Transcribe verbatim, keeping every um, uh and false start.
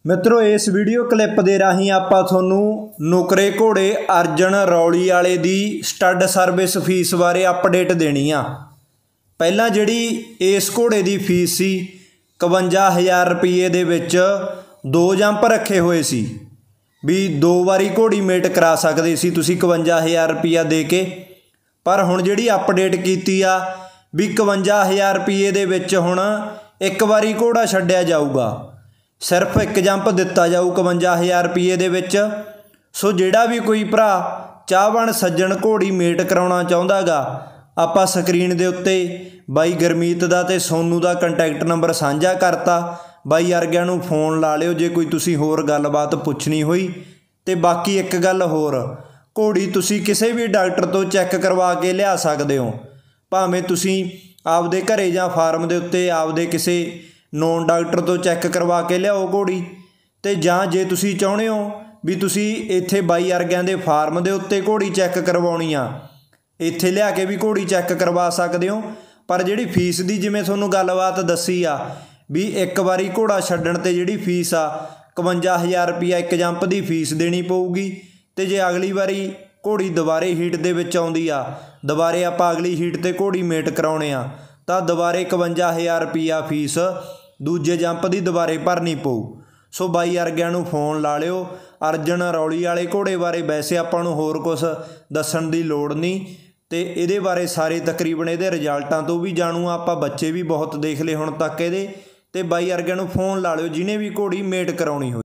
मित्रों इस video clip के राही आपां तुहानूं नुकरे घोड़े अर्जन रौली वाले दी स्टड सर्विस फीस बारे अपडेट देनी आ। पहलां जिहड़ी इस घोड़े की फीस सी इकवंजा हज़ार रुपये दे विच दो जंप रखे हुए सी भी दो वारी घोड़ी मेट करा सकदे सी तुसीं इकवंजा हज़ार रुपया दे के। पर हुण जिहड़ी अपडेट कीती आ भी इकवंजा हज़ार रुपये दे विच हुण एक वारी घोड़ा छड्डिया जाऊगा, सिर्फ एक जंप दिता जाऊ इकवंजा हज़ार रुपये दे विच। सो जिहड़ा भी कोई भरा चाहवान सज्जण घोड़ी मेट कराउणा चाहुंदा गा आपां स्क्रीन दे उत्ते बाई गुरमीत दा ते सोनू दा कंटैक्ट नंबर साझा करता। बाई अर्गिਆਂ ਨੂੰ फोन ला लिओ जे कोई तुसीं होर गलबात पुछनी होई। ते बाकी एक गल होर, घोड़ी तुसीं किसी भी डॉक्टर तो चैक करवा के लिया सकदे हो, भावें तुसीं आपदे घरे जां फार्म दे उत्ते आपदे किसी नॉन डॉक्टर तो चैक करवा के लियाओ घोड़ी। ते जां जे तुसीं चाहुंदे हो भी तुसीं इत्थे बाई अर्गिਆਂ दे फार्म दे उत्ते घोड़ी चैक करवाउणी आ, इत्थे लिया के भी घोड़ी चैक करवा सकदे हो। पर जिहड़ी फीस दी जिवें तुहानूं गलबात दसी आ भी एक वारी घोड़ा छड्डण ते जिहड़ी फीस आ इकवंजा हज़ार रुपया एक जंप की फीस देनी पऊगी। ते जे अगली वारी घोड़ी दोबारे हीट दे विच आउंदी आ, दोबारे आपां अगली हीट ते घोड़ी मेट कराउणे आ तां दोबारे इकवंजा हज़ार रुपया फीस दूजे जंप की दोबारे भरनी पऊ। सो बाई अर्गिਆਂ ਨੂੰ फोन ला लिओ। अर्जन रौली वाले घोड़े बारे वैसे आपां नूं होर कुछ दस्सण दी लोड़ नहीं, तो ये बारे सारे तकरीबन ये रिजल्टां तो भी जाणू आपां बच्चे भी बहुत देख ले हुण तक ये। ते बाई अर्गिਆਂ ਨੂੰ फोन ला लिओ जिन्हें भी घोड़ी मेट कराउणी हो।